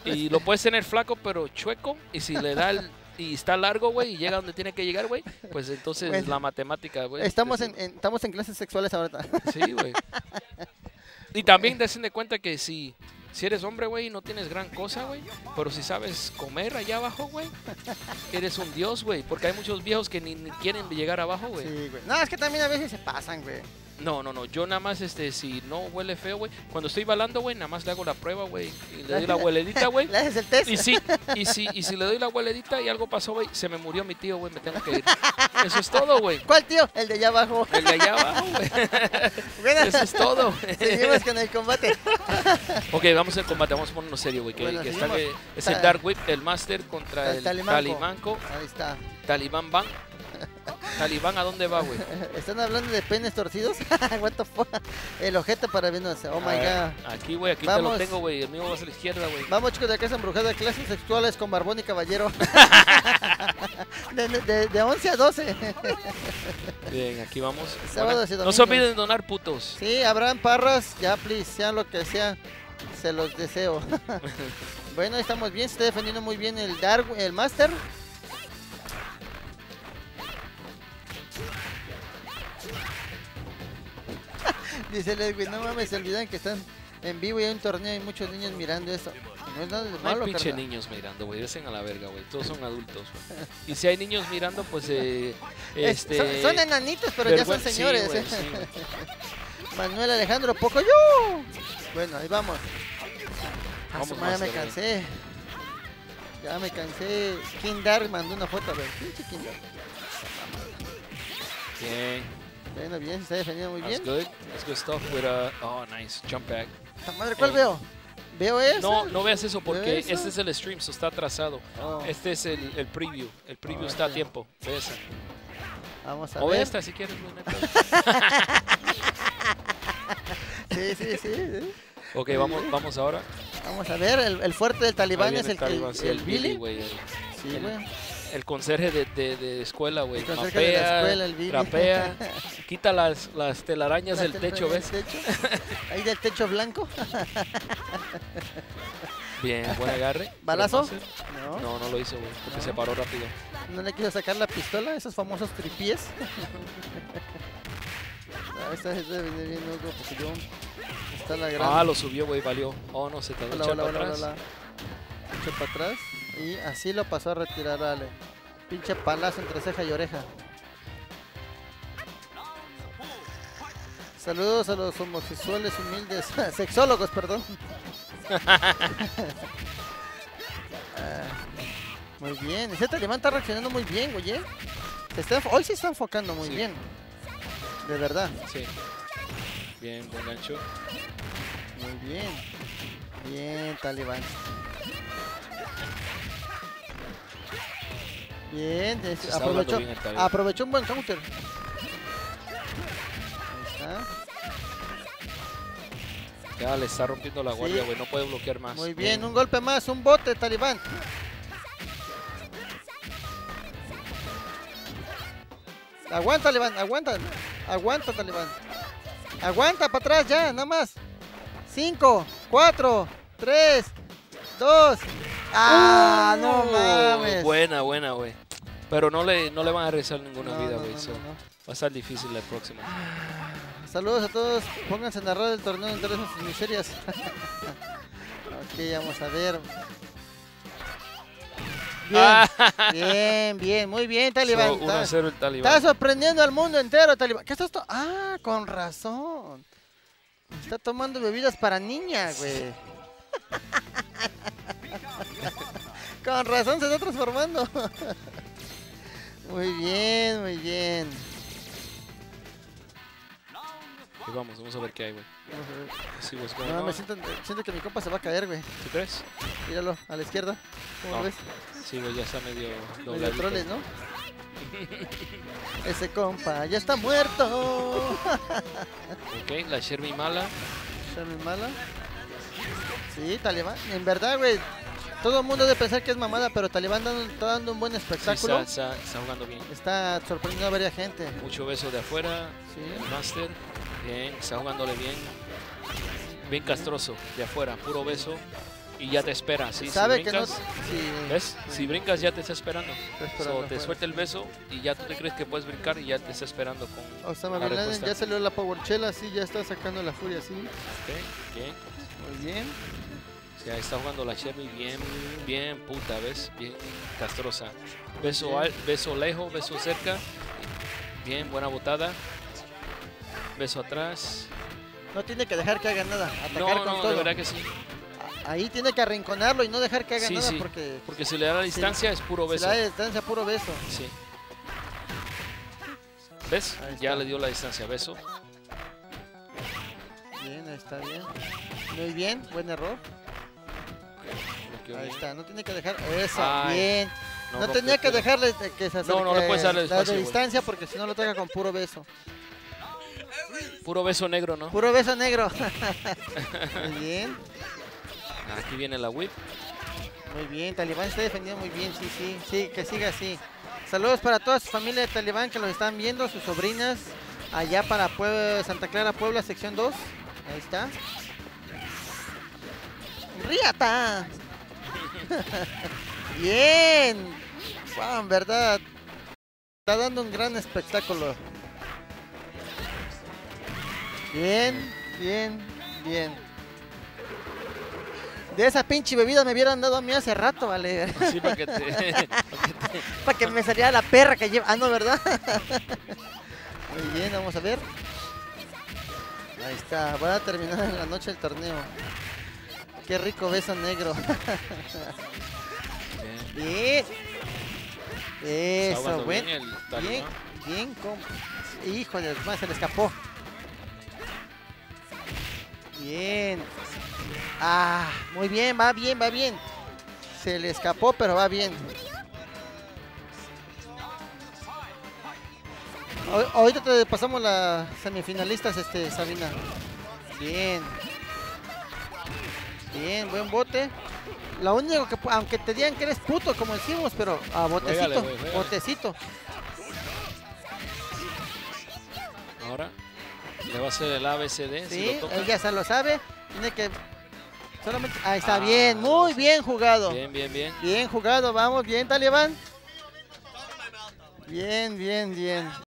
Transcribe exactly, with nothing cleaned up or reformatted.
Y lo puedes tener flaco, pero chueco. Y si le da el... Y está largo, güey, y llega donde tiene que llegar, güey. Pues entonces Bueno, la matemática, güey. Estamos es- en, en- estamos en clases sexuales ahorita. Sí, güey. Y también desen de cuenta que si, si eres hombre, güey, no tienes gran cosa, güey. Pero si sabes comer allá abajo, güey, eres un dios, güey. Porque hay muchos viejos que ni, ni quieren llegar abajo, güey. Sí, güey. No, es que también a veces se pasan, güey. No, no, no. Yo nada más, este, si no huele feo, güey. Cuando estoy balando, güey, nada más le hago la prueba, güey. Y le doy la hueledita, güey. Le haces el test. Y si, y si, y si le doy la hueledita y algo pasó, güey, se me murió mi tío, güey, me tengo que ir. Eso es todo, güey. ¿Cuál tío? El de allá abajo. El de allá abajo, güey. Bueno, Eso es todo, güey. seguimos con el combate. Ok, vamos al combate, vamos a ponernos serio, güey. Que, Bueno, que está, seguimos. que es el Dark Whip, el Master contra El el, Talimanco. Talimanco. Ahí está. Talibán Ban. Talibán, ¿a dónde va, güey? ¿Están hablando de penes torcidos? What the fuck? El ojete para vernos. Oh my Ah, god. Aquí, güey, aquí Vamos. te lo tengo, güey. El mío va a la izquierda, güey. Vamos, chicos, de casa embrujada, clases sexuales con Barbón y Caballero. de, de, de once a doce. Bien, aquí vamos. Sábados y no se domingos. olviden donar, putos. Sí, Abraham Parras, ya, please, sea lo que sea, se los deseo. Bueno, ahí estamos bien, se está defendiendo muy bien el Dark, el Master. Dice el Edwin, no mames, se olvidan que están en vivo y hay un torneo y hay muchos niños mirando eso. No es nada de No hay malo, pinche carnal. niños mirando, güey. Desen a la verga, güey. Todos son adultos, güey. Y si hay niños mirando, pues, eh, Es- este... son, son enanitos, pero ya son vergüenza- sí, señores. güey, ¿eh? sí, güey. Manuel Alejandro Pocoyo. Bueno, ahí vamos. Ah, Vamos, su madre, ya me Master, cansé. Ya me cansé. King Dark mandó una foto, a ver. Pinche King Dark. Bien. Bueno, bien, se está defendiendo muy That's bien. good. That's good stuff with a... Oh, nice. Jump back. Esta madre, ¿cuál Eh, veo? ¿Veo eso? No, no veas eso porque ¿Eso? este es el stream, so está atrasado. Oh, Este es el, el preview. El preview Oh, está a ok. tiempo. Ve esa. vamos a O ve ver. esta si quieres, güey. no hay pedo. Sí, sí, sí, sí. Ok, vamos, vamos ahora. Vamos a ver, el, el fuerte del talibán Ahí es viene el, Talibán, el, sí, el Billy. güey. El, Sí, el- güey. el conserje de, de, de escuela, güey. El conserje de la Mapea, escuela, el Billy. trapea, quita las, las telarañas del Las techo, telarañas ¿ves? del techo. Ahí del techo blanco. Bien, buen agarre. ¿Balazo? ¿Puede pasar? No, No, no lo hizo, güey, porque No. se paró rápido. no le quiso sacar la pistola, esos famosos tripies. Ah, esta gente viene bien loco porque yo... Está la gran... Ah, lo subió, güey, valió. Oh, no, se te Hola, echar hola, para hola, atrás. hola. Echo para atrás. Y así lo pasó a retirar, Ale. Pinche palazo entre ceja y oreja. Saludos a los homosexuales humildes. Sexólogos, perdón. Ah, muy bien. Ese talibán está reaccionando muy bien, güey. ¿eh? Se está enfo- Hoy se está enfocando muy Sí. bien. De verdad. Sí. Bien, buen gancho. Muy bien. Bien, talibán. Bien, es- Se está hablando aprovechó, bien el talibán. aprovechó un buen counter. Ahí está. Ya le está rompiendo la Sí. guardia, güey. No puede bloquear más. Muy bien, un golpe más, un bote, talibán. Aguanta, talibán, aguanta. Aguanta, talibán. Aguanta para atrás ya, nada más. Cinco, cuatro, tres, dos. ¡Ah, no Uh, mames! Buena, buena, güey. Pero no le, no le van a regresar ninguna No, vida, no, güey. no, so, no, no. Va a estar difícil la próxima. Saludos a todos. Pónganse a narrar el torneo en todas sus miserias. Ok, vamos a ver. Bien, Ah. bien, bien, muy bien, Talibán. So, uno a Está, cero el Talibán. está sorprendiendo al mundo entero, Talibán. ¿Qué es esto? Ah, con razón. Está tomando bebidas para niñas, güey. Con razón se está transformando. Muy bien, muy bien. Y vamos, vamos a ver qué hay, güey. Vamos a ver. Sí, what's going No, me on. siento, siento que mi compa se va a caer, güey. ¿Tú crees? Míralo, a la izquierda. ¿Cómo No. lo ves? Sí, güey, ya está medio Medio dobladito. troles, ¿no? Ese compa ya está muerto. Ok, la Shermy mala. ¿Está muy mala? Sí, Talibán. En verdad, güey. Todo el mundo debe pensar que es mamada, pero Talibán dando- está dando un buen Sí, espectáculo. está, está, está jugando bien. Está sorprendiendo a varias gente. Mucho beso de afuera. Sí. El Master. Bien, está jugándole bien. Bien castroso de afuera, puro beso. Y ya te espera, sí. Sabe si que no. brincas, Sí. ¿ves? Si brincas ya te está esperando. Está esperando So, te afuera. suelta el beso y ya tú te crees que puedes brincar y ya te está esperando con Osama la Bin Laden respuesta. ya salió la powerchela, sí, ya está sacando la furia, sí. Ok, bien. Muy bien. O sea, está jugando la Cherry bien, bien puta, ¿ves? Bien castrosa. Beso, Bien. al, beso lejos, beso cerca. Bien, buena botada. Beso atrás. No tiene que dejar que haga nada. Atacar No, con no, todo. de verdad que sí. Ahí tiene que arrinconarlo y no dejar que haga Sí, nada sí. porque Porque si le da la distancia es puro se beso. da de distancia puro beso. Sí. ¿Ves? Ahí Ya está. le dio la distancia, beso. Bien, ahí está bien. Muy bien, buen error. Lo quedó Ahí bien. está, no tiene que dejar. Eso, Ay, bien. No, No, rompe tenía que todo. dejarle de- que se acerque. No, no le puedes darle la espacio, de güey. distancia porque si no lo ataca con puro beso. Puro beso negro, ¿no? Puro beso negro. Muy bien, Aquí viene la whip. muy bien. Talibán está defendiendo muy bien, sí, sí, sí, que siga así. Saludos para toda su familia de Talibán que los están viendo, sus sobrinas, allá para Pue- Santa Clara, Puebla, sección dos. Ahí está. ¡Riata! Bien. Wow, en verdad. Está dando un gran espectáculo. Bien, bien, bien. De esa pinche bebida me hubieran dado a mí hace rato, vale. Sí, para que te... para que te- Para que me saliera la perra que lleva. Ah, no, ¿verdad? Muy bien, vamos a ver. Ahí está, va a terminar en la noche el torneo. Qué rico beso negro. Bien. Bien. Está Eso, jugando buen. bien el Bien, Talibán. bien, compa. Híjole, más se le escapó. Bien. Ah, muy bien, va bien, va bien. Se le escapó, pero va bien. Ahor- Ahorita te pasamos las semifinalistas, este, Sabina. Bien. Bien, buen bote. Lo único que, pu- aunque te digan que eres puto, como decimos, pero a botecito, Juégale, güey, juégale. botecito. Ahora le va a hacer el A B C D. Si Sí, lo toca. él ya se lo sabe. Tiene que solamente. Ahí está, Ah, bien, muy no sé. bien jugado. Bien, bien, bien. Bien jugado, vamos, bien, Talibán. Bien, bien, bien.